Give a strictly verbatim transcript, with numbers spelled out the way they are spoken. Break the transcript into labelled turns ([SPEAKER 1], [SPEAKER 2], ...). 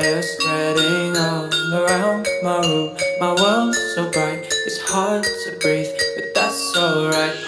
[SPEAKER 1] fire spreading all around my room. My world's so bright, it's hard to breathe, but that's alright.